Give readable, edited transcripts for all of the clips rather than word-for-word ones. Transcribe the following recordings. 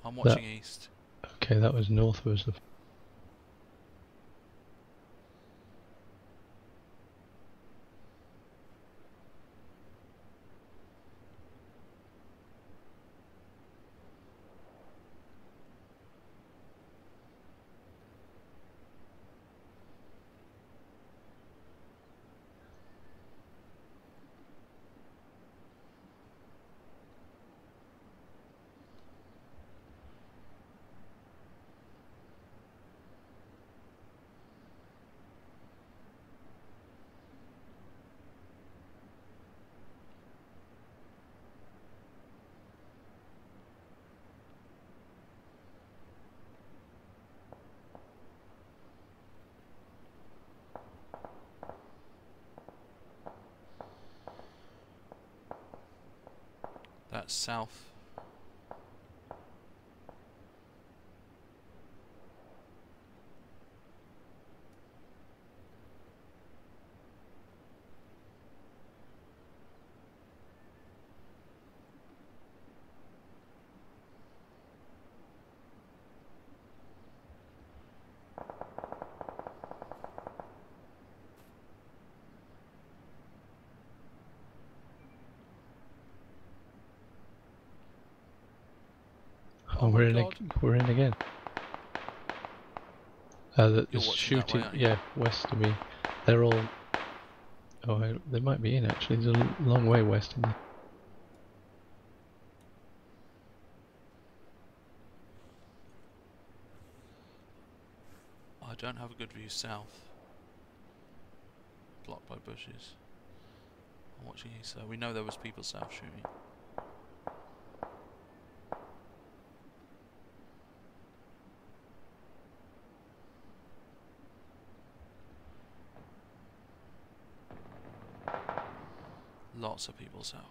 I'm watching east. Okay, that was north was the... That's south. Oh, my God. we're in again. You're There's watching that way, shooting, aren't you? yeah, west of me. They're all... Oh, they might be in actually. There's a long way west in there. I don't have a good view south. Blocked by bushes. I'm watching east though. We know there was people south shooting. Lots of people south.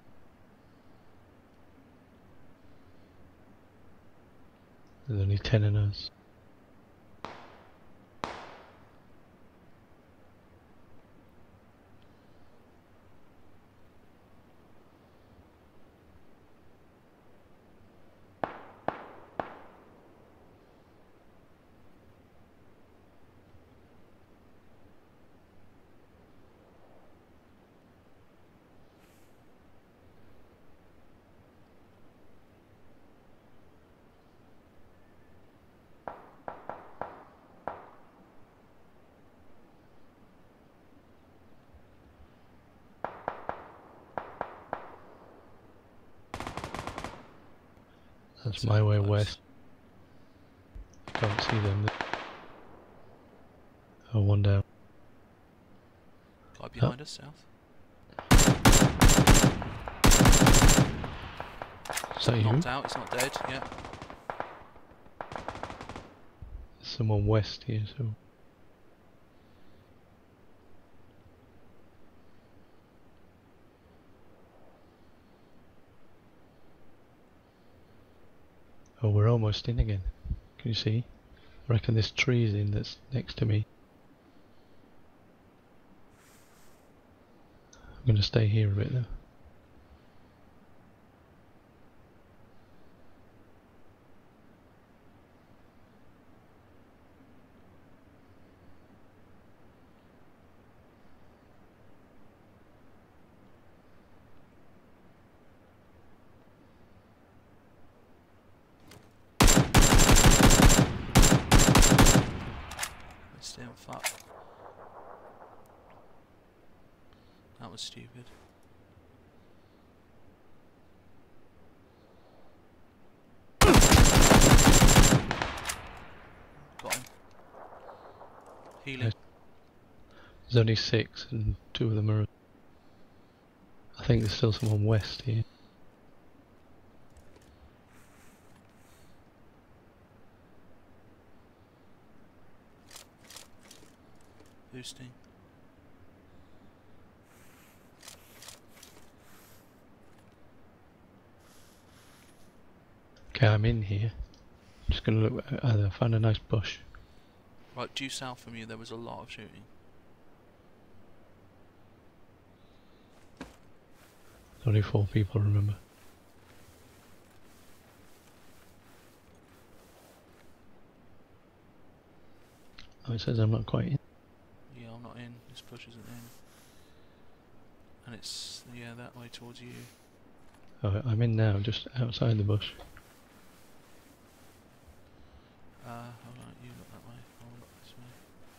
There's only 10 in us. That's my way west. Can't see them. Oh, one down. Guy behind us, south. Is that you? Knocked out, he's not dead, yeah. There's someone west here, so... Oh, we're almost in again. Can you see? I reckon this tree's in that's next to me. I'm gonna stay here a bit though. Damn fuck. That was stupid. Got him. Healing. There's only 6 and 2 of them are... I think there's still someone west here. Boosting. Okay, I'm in here. I'm just gonna look. I found a nice bush. Right, due south from you there was a lot of shooting. Only 4 people, remember. Oh, it says I'm not quite in. Yeah, I'm not in. This push isn't in. And it's, yeah, that way towards you. Oh, I'm in now, just outside the bush. Alright, you look that way. I'll look this way.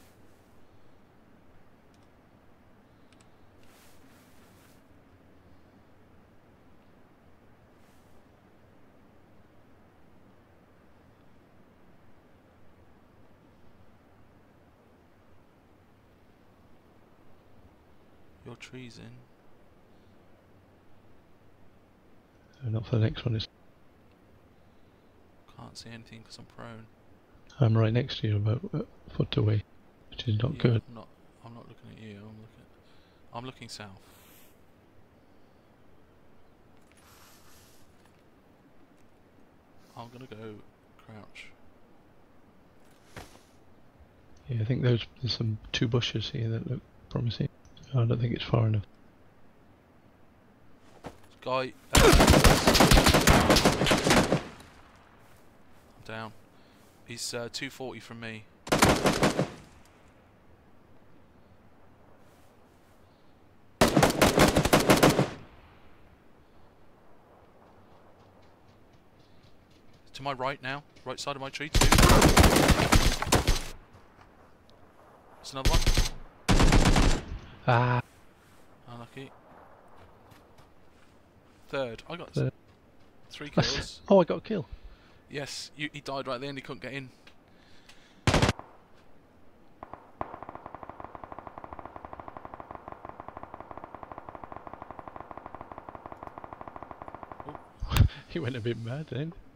Your tree's in. Not for the next one. Can't see anything because I'm prone. I'm right next to you, about a foot away, which is not Yeah, good. I'm not looking at you. I'm looking south. I'm gonna go crouch. Yeah, I think there's some 2 bushes here that look promising. I don't think it's far enough. Guy. I'm down. He's 240 from me. To my right now. Right side of my tree, 2. There's another one. Ah! Unlucky. Third. I got Third. 3 kills. Oh, I got a kill. Yes, he died right there and he couldn't get in. He went a bit mad then.